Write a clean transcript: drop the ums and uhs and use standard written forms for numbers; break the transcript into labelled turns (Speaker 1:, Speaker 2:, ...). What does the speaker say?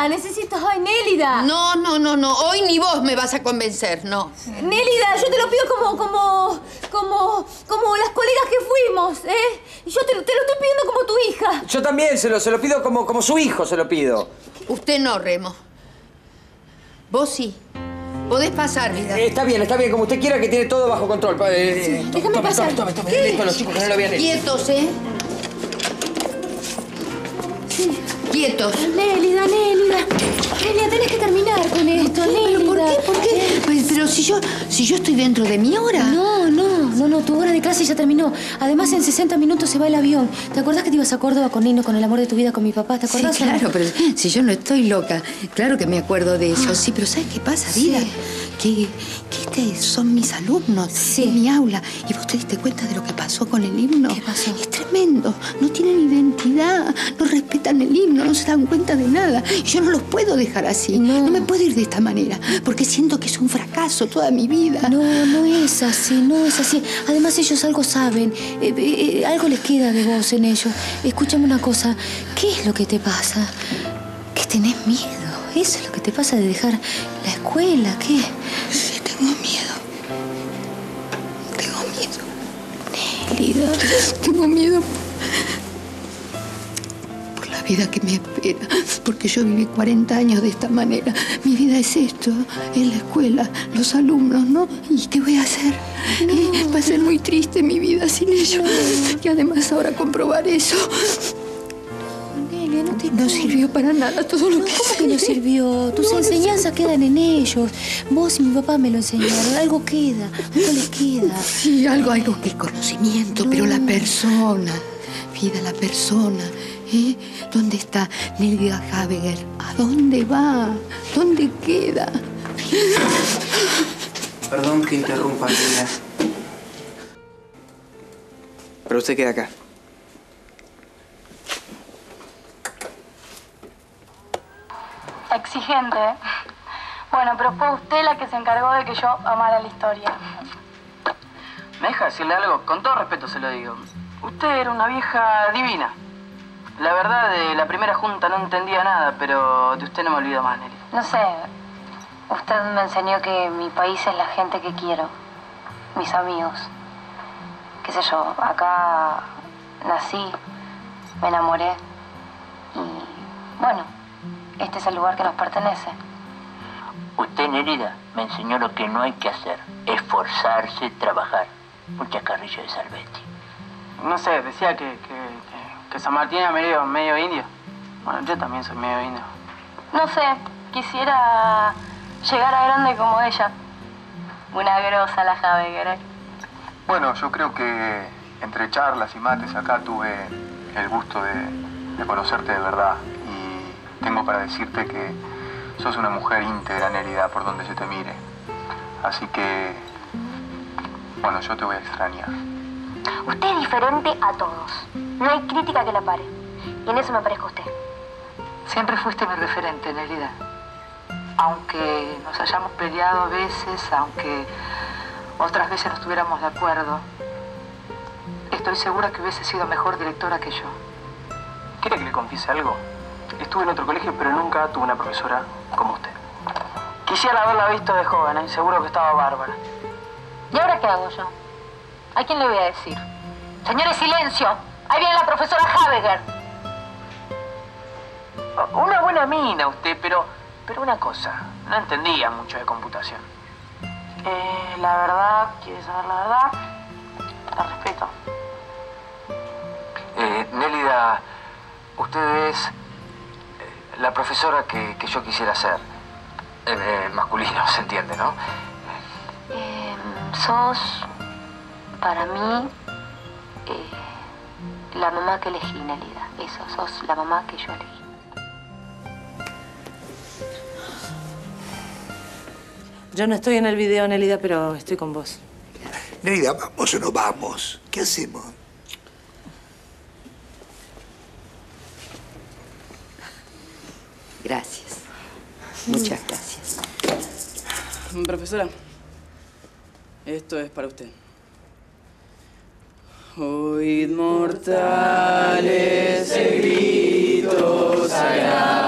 Speaker 1: Nélida, necesito... ¡Ay, Nélida!
Speaker 2: No. Hoy ni vos me vas a convencer, no.
Speaker 1: Nélida, yo te lo pido como las colegas que fuimos, ¿eh? Yo te lo estoy pidiendo como tu hija.
Speaker 3: Yo también se lo pido como su hijo se lo pido.
Speaker 2: Usted no, Remo. Vos sí. Podés pasar, vida.
Speaker 3: Está bien, como usted quiera, que tiene todo bajo control.
Speaker 1: Déjame pasar.
Speaker 3: Tome. Listo, los chicos que no lo habían hecho.
Speaker 2: Quietos, ¿eh?
Speaker 1: Sí.
Speaker 2: Quietos.
Speaker 1: Nélida, tenés que terminar con esto, Nélida.
Speaker 2: ¿Por qué? Pero si yo estoy dentro de mi hora.
Speaker 1: No, tu hora de clase ya terminó. Además, en 60 minutos se va el avión. ¿Te acordás que te ibas a Córdoba con Nino, con el amor de tu vida, con mi papá? ¿Te acordás?
Speaker 2: Sí, claro, pero si yo no estoy loca. Claro que me acuerdo de eso. Sí, pero ¿sabes qué pasa, vida? Que son mis alumnos en mi aula. ¿Y vos te diste cuenta de lo que pasó con el himno?
Speaker 1: ¿Qué pasó?
Speaker 2: Es tremendo. No tienen identidad, no respetan el himno, no se dan cuenta de nada. Yo no los puedo dejar así. No me puedo ir de esta manera, porque siento que es un fracaso toda mi vida.
Speaker 1: No es así. Además, ellos algo saben. Algo les queda de vos en ellos. Escúchame una cosa. ¿Qué es lo que te pasa? Que tenés miedo. ¿Eso es lo que te pasa de dejar la escuela? ¿Qué?
Speaker 2: Sí, tengo miedo.
Speaker 1: Nélida.
Speaker 2: Tengo miedo por la vida que me espera. Porque yo viví 40 años de esta manera. Mi vida es esto, es la escuela, los alumnos, ¿no? ¿Y qué voy a hacer? Va a ser muy triste mi vida sin ellos. Y además ahora comprobar eso. No sirvió para nada todo lo que
Speaker 1: ¿Cómo que no sirvió? Tus enseñanzas quedan en ellos. Vos y mi papá me lo enseñaron. Algo queda. Algo les queda.
Speaker 2: Sí, algo que es conocimiento, pero la persona, vida, la persona. ¿Dónde está Nélida Habeger? ¿A dónde va? ¿Dónde queda?
Speaker 4: Perdón que interrumpa, Nélida. Pero usted queda acá.
Speaker 5: Exigente. Bueno, pero fue usted la que se encargó de que yo amara la historia.
Speaker 6: ¿Me deja decirle algo? Con todo respeto se lo digo. Usted era una vieja divina. La verdad, de la primera junta no entendía nada, pero de usted no me olvido más, Nelly.
Speaker 5: No sé. Usted me enseñó que mi país es la gente que quiero. Mis amigos. Qué sé yo, acá nací, me enamoré. Y bueno, este es el lugar que nos pertenece.
Speaker 7: Usted, Nélida, me enseñó lo que no hay que hacer. Esforzarse, trabajar. Muchas carrillas de Salvetti.
Speaker 6: No sé, decía que San Martín era medio indio. Bueno, yo también soy medio indio.
Speaker 5: No sé, quisiera llegar a grande como ella. Una grosa la Habeger, ¿eh?
Speaker 8: Bueno, yo creo que entre charlas y mates acá tuve el gusto de conocerte de verdad. Y tengo para decirte que sos una mujer íntegra, Nélida, por donde se te mire. Así que, bueno, yo te voy a extrañar.
Speaker 5: Usted es diferente a todos. No hay crítica que la pare. Y en eso me parezco a usted.
Speaker 9: Siempre fuiste mi referente, Nélida. Aunque nos hayamos peleado a veces, aunque otras veces no estuviéramos de acuerdo, estoy segura que hubiese sido mejor directora que yo.
Speaker 6: ¿Quiere que le confiese algo? Estuve en otro colegio, pero nunca tuve una profesora como usted. Quisiera haberla visto de joven, ¿eh? Seguro que estaba bárbara.
Speaker 5: ¿Y ahora qué hago yo? ¿A quién le voy a decir? Señores, silencio. Ahí viene la profesora Habeger.
Speaker 6: Una buena mina usted, pero una cosa. No entendía mucho de computación. La verdad, ¿quiere saber la verdad? La respeto.
Speaker 4: Nélida, usted es la profesora que yo quisiera ser. Masculino, se entiende, ¿no?
Speaker 5: Sos, para mí, la mamá que elegí, Nélida. Eso, sos la mamá que yo elegí.
Speaker 10: Yo no estoy en el video, Nélida, pero estoy con vos.
Speaker 11: Nélida, ¿vamos o no vamos? ¿Qué hacemos?
Speaker 2: Gracias. Muchas gracias.
Speaker 6: Profesora, esto es para usted. Oíd mortales el grito sagrado.